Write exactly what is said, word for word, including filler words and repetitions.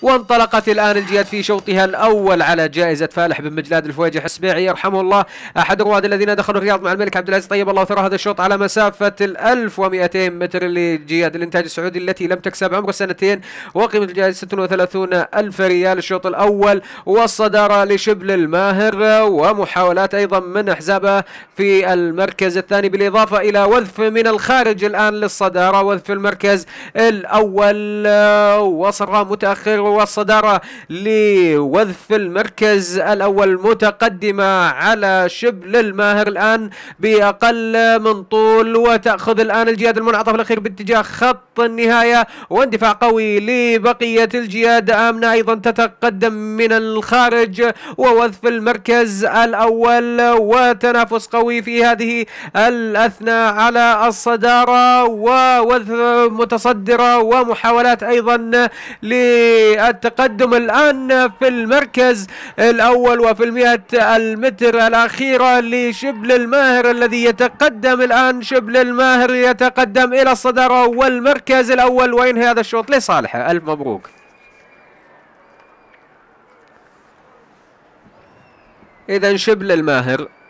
وانطلقت الآن الجياد في شوطها الأول على جائزة فالح بن مجلاد الفويجي حسبيعي يرحمه الله، أحد الرواد الذين دخلوا الرياض مع الملك عبد العزيز طيب الله ثرى. هذا الشوط على مسافة ال ألف ومئتين متر لجياد الإنتاج السعودي التي لم تكسب عمره سنتين، وقيمة الجائزة ستة وثلاثون ألف ريال الشوط الأول. والصدارة لشبل الماهر، ومحاولات أيضا من حزابه في المركز الثاني، بالإضافة إلى وذف من الخارج الآن للصدارة، وذف في المركز الأول وصرام متأخر، والصدارة لوذف المركز الأول متقدمة على شبل الماهر الآن بأقل من طول، وتأخذ الآن الجياد المنعطف الأخير باتجاه خط النهاية، واندفاع قوي لبقية الجياد. آمنة أيضا تتقدم من الخارج، ووذف المركز الأول، وتنافس قوي في هذه الأثناء على الصدارة، ووذف متصدرة، ومحاولات أيضا للتقدم الآن في المركز الأول. وفي المئة المتر الأخيرة لشبل الماهر الذي يتقدم الآن، شبل الماهر يتقدم إلى الصدارة والمركز الأول، وينهي هذا الشوط لصالحه. ألف مبروك. إذا شبل الماهر